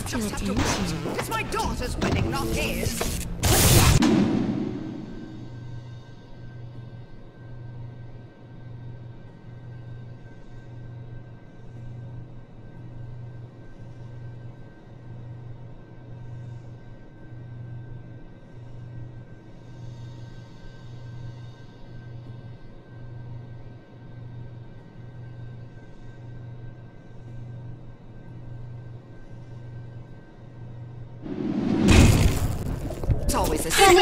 to attention. It's my daughter's wedding, not his. It's always the same.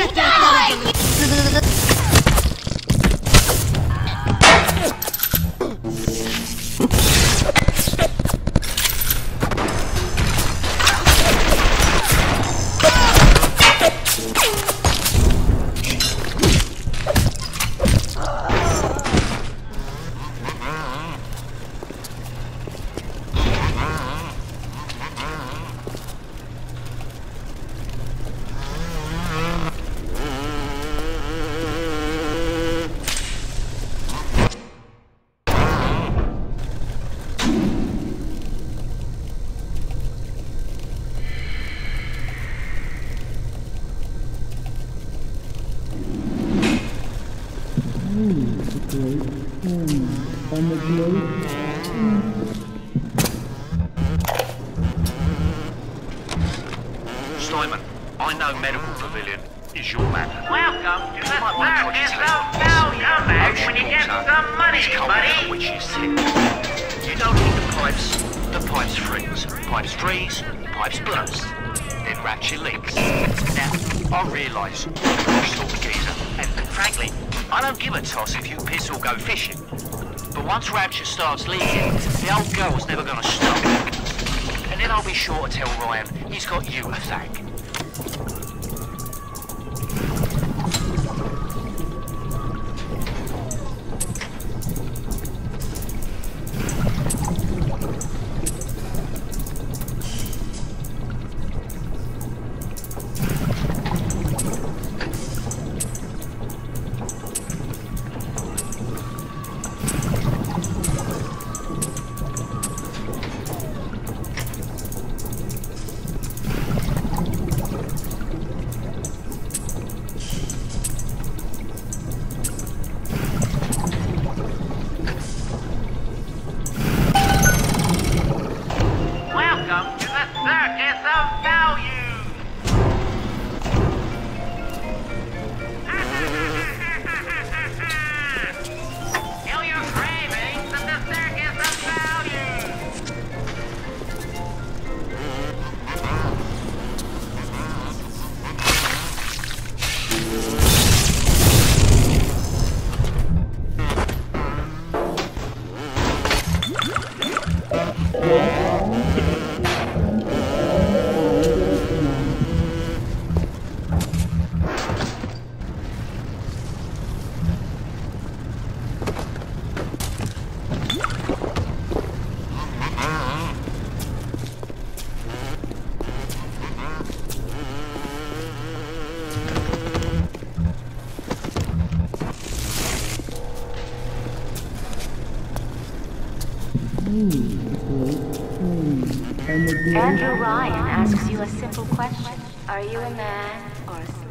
Simon, I know medical pavilion is your man. Welcome to the circus of value when you get some money, buddy. Which is it. You don't need the pipes freeze. Pipes freeze, pipes burst. Then ratchet leaks. Now, I realise you're a sort of geezer, and frankly, I don't give a toss if you piss or go fishing. But once Rapture starts leaking, the old girl's never gonna stop. And then I'll be sure to tell Ryan he's got you to thank. Welcome to the circus of value. Kill your cravings at the circus of value. Andrew Ryan asks you a simple question. Are you a man or a